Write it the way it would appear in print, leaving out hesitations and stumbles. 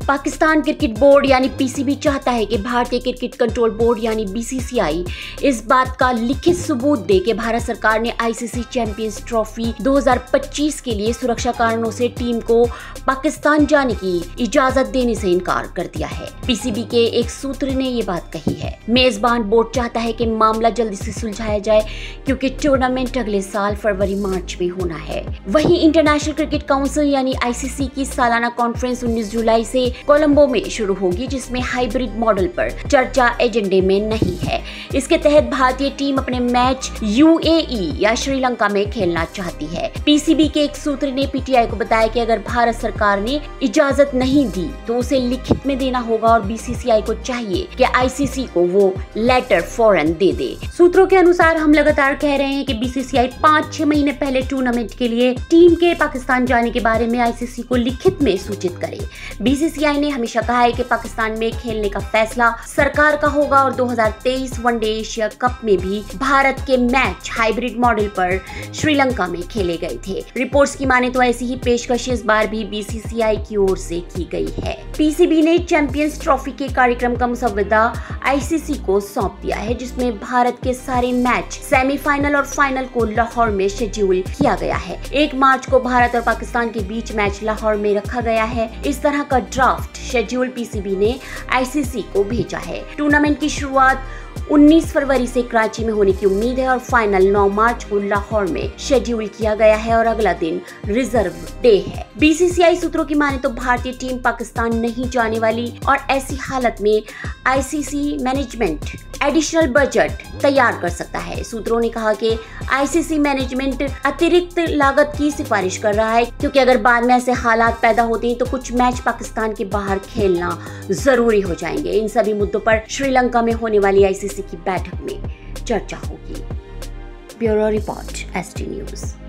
Pakistan cricket board यानी PCB चाहता है कि भारतीय क्रिकेट कंट्रोल बोर्ड यानी बीसीसीआई इस बात का लिखित सबूत दे कि भारत सरकार ने आईसीसी चैंपियंस ट्रॉफी 2025 के लिए सुरक्षा कारणों से टीम को पाकिस्तान जाने की इजाजत देने से इनकार कर दिया है। पीसीबी के एक सूत्र ने ये बात कही है। मेजबान बोर्ड चाहता है कि मामला जल्दी से सुलझाया जाए क्योंकि टूर्नामेंट अगले साल फरवरी-मार्च में होना है। वहीं इंटरनेशनल क्रिकेट काउंसिल यानी आईसीसी की सालाना कॉन्फ्रेंस 19 जुलाई से कोलंबो में शुरू होगी, जिसमें हाइब्रिड मॉडल पर चर्चा एजेंडे में नहीं है। इसके तहत भारतीय टीम अपने मैच यूएई या श्रीलंका में खेलना चाहती है। पीसीबी के एक सूत्र ने पीटीआई को बताया कि अगर भारत सरकार ने इजाजत नहीं दी तो उसे लिखित में देना होगा और बीसीसीआई को चाहिए कि आईसीसी को वो लेटर फौरन दे दे। सूत्रों के अनुसार हम लगातार कह रहे हैं कि बीसीसीआई 5-6 महीने पहले टूर्नामेंट के लिए टीम के पाकिस्तान जाने के बारे में आईसीसी को लिखित में सूचित करे। बीसीसीआई ने हमेशा कहा है कि पाकिस्तान में खेलने का फैसला सरकार का होगा और 2023 वनडे एशिया कप में भी भारत के मैच हाइब्रिड मॉडल पर श्रीलंका में खेले गए थे। रिपोर्ट्स की माने तो ऐसी ही पेशकश इस बार भी बीसीसीआई की ओर से की गई है। पीसीबी ने चैंपियंस ट्रॉफी के कार्यक्रम का मसवदा आईसीसी को सौंप दिया है, जिसमें भारत के सारे मैच सेमीफाइनल और फाइनल को लाहौर में शेड्यूल किया गया है। 1 मार्च को भारत और पाकिस्तान के बीच मैच लाहौर में रखा गया है। इस तरह का ड्राफ्ट शेड्यूल पीसीबी ने आईसीसी को भेजा है। टूर्नामेंट की शुरुआत 19 फरवरी से कराची में होने की उम्मीद है और फाइनल 9 मार्च को लाहौर में शेड्यूल किया गया है और अगला दिन रिजर्व डे है। बीसीसीआई सूत्रों की माने तो भारतीय टीम पाकिस्तान नहीं जाने वाली और ऐसी हालत में आईसीसी मैनेजमेंट एडिशनल बजट तैयार कर सकता है। सूत्रों ने कहा कि आईसीसी मैनेजमेंट अतिरिक्त लागत की सिफारिश कर रहा है क्योंकि अगर बाद में ऐसे हालात पैदा होते हैं तो कुछ मैच पाकिस्तान के बाहर खेलना जरूरी हो जाएंगे। इन सभी मुद्दों पर श्रीलंका में होने वाली आईसीसी की बैठक में चर्चा होगी। Bureau report, ST news.